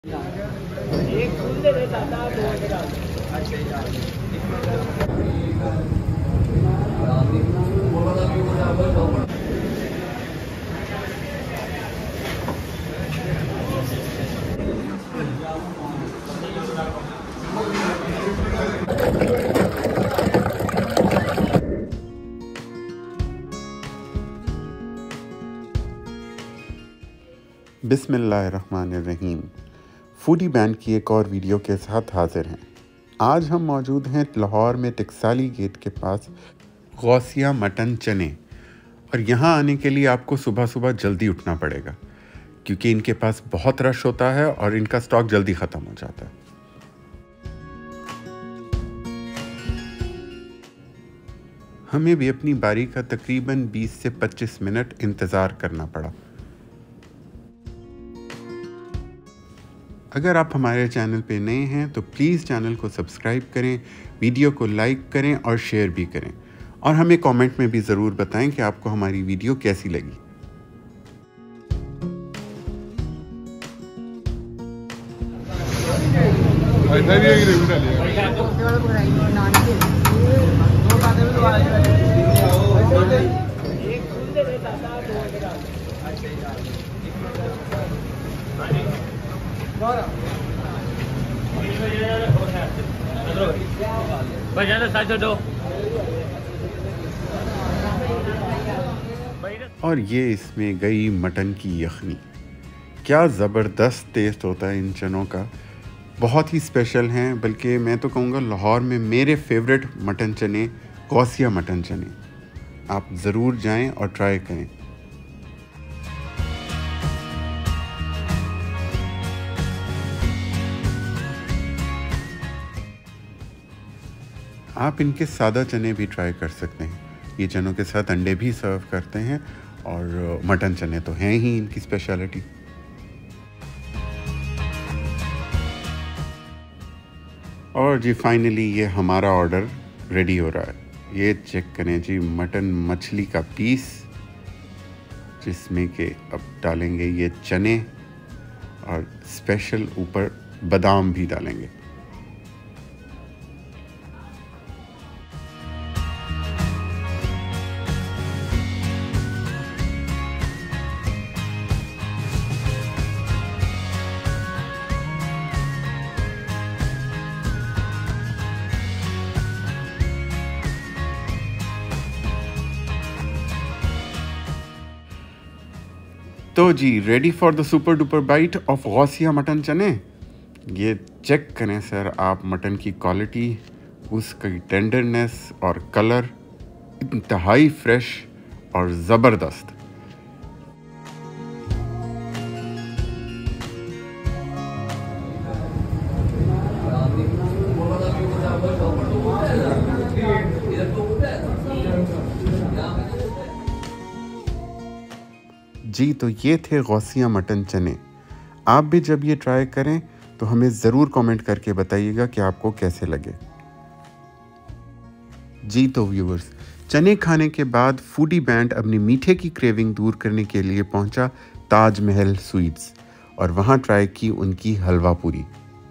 एक फूल दे देता था बिस्मिल्लाहिर्रहमानिर्रहीम। फूडी बैंड की एक और वीडियो के साथ हाजिर हैं। आज हम मौजूद हैं लाहौर में टकसाली गेट के पास गौसिया मटन चने, और यहाँ आने के लिए आपको सुबह सुबह जल्दी उठना पड़ेगा क्योंकि इनके पास बहुत रश होता है और इनका स्टॉक जल्दी ख़त्म हो जाता है। हमें भी अपनी बारी का तकरीबन 20 से 25 मिनट इंतज़ार करना पड़ा। अगर आप हमारे चैनल पे नए हैं तो प्लीज़ चैनल को सब्सक्राइब करें, वीडियो को लाइक करें और शेयर भी करें, और हमें कमेंट में भी ज़रूर बताएं कि आपको हमारी वीडियो कैसी लगी। और ये इसमें गई मटन की यखनी। क्या ज़बरदस्त टेस्ट होता है इन चनों का, बहुत ही स्पेशल हैं। बल्कि मैं तो कहूँगा लाहौर में मेरे फेवरेट मटन चने गौसिया मटन चने। आप ज़रूर जाएं और ट्राई करें। आप इनके सादा चने भी ट्राई कर सकते हैं। ये चनों के साथ अंडे भी सर्व करते हैं, और मटन चने तो हैं ही इनकी स्पेशलिटी। और जी फाइनली ये हमारा ऑर्डर रेडी हो रहा है। ये चेक करें जी, मटन मछली का पीस जिसमें कि अब डालेंगे ये चने, और स्पेशल ऊपर बादाम भी डालेंगे। तो जी ready for the super duper bite of Gausia mutton चने। ये चेक करें सर आप मटन की क्वालिटी, उसकी टेंडरनेस और कलर, इंतहाई फ्रेश और ज़बरदस्त। जी तो ये थे गौसिया मटन चने। आप भी जब ये ट्राई करें तो हमें ज़रूर कमेंट करके बताइएगा कि आपको कैसे लगे। जी तो व्यूअर्स, चने खाने के बाद फूडी बैंड अपनी मीठे की क्रेविंग दूर करने के लिए पहुंचा ताज महल स्वीट्स, और वहां ट्राई की उनकी हलवा पूरी।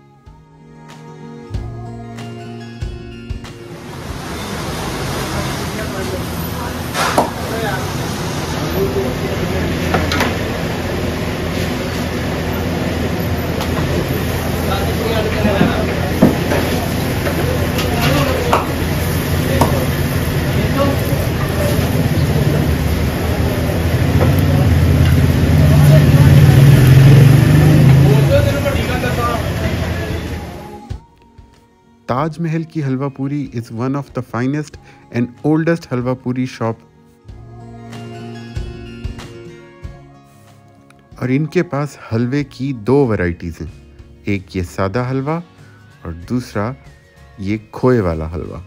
ताज महल की halwa puri is one of the finest and oldest halwa puri shop, और इनके पास हलवे की 2 वैरायटीज़ हैं। एक ये सादा हलवा और दूसरा ये खोए वाला हलवा।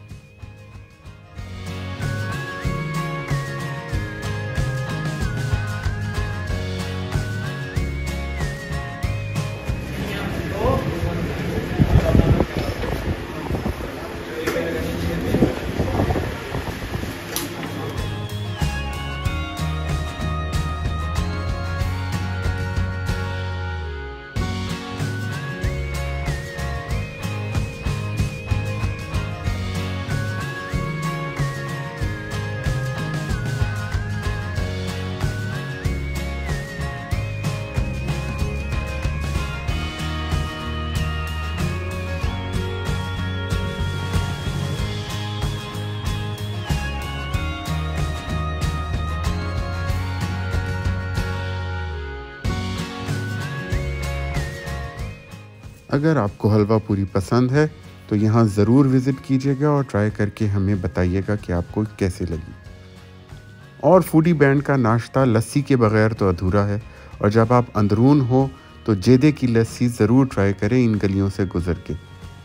अगर आपको हलवा पूरी पसंद है तो यहाँ ज़रूर विज़िट कीजिएगा और ट्राई करके हमें बताइएगा कि आपको कैसी लगी। और फूडी बैंड का नाश्ता लस्सी के बगैर तो अधूरा है, और जब आप अंदरून हो तो जेदे की लस्सी ज़रूर ट्राई करें इन गलियों से गुज़र के।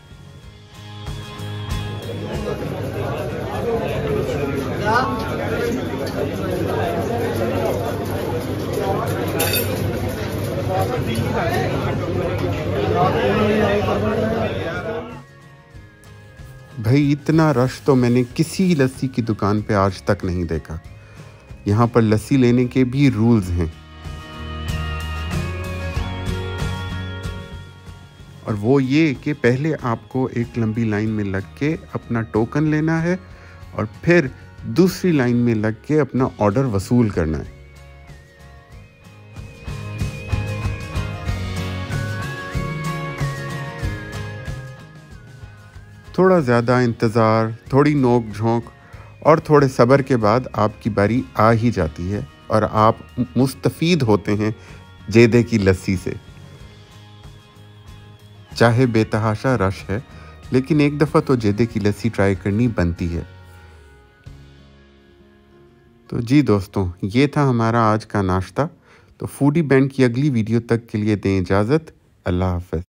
भाई इतना रश तो मैंने किसी लस्सी की दुकान पे आज तक नहीं देखा। यहाँ पर लस्सी लेने के भी रूल्स हैं, और वो ये कि पहले आपको एक लंबी लाइन में लग के अपना टोकन लेना है और फिर दूसरी लाइन में लग के अपना ऑर्डर वसूल करना है। थोड़ा ज़्यादा इंतज़ार, थोड़ी नोक झोंक और थोड़े सब्र के बाद आपकी बारी आ ही जाती है और आप मुस्तफ़ीद होते हैं जेदे की लस्सी से। चाहे बेतहाशा रश है, लेकिन एक दफ़ा तो जेदे की लस्सी ट्राई करनी बनती है। तो जी दोस्तों, ये था हमारा आज का नाश्ता। तो फूडी बैंड की अगली वीडियो तक के लिए दें इजाज़त। अल्लाह हाफ़िज़।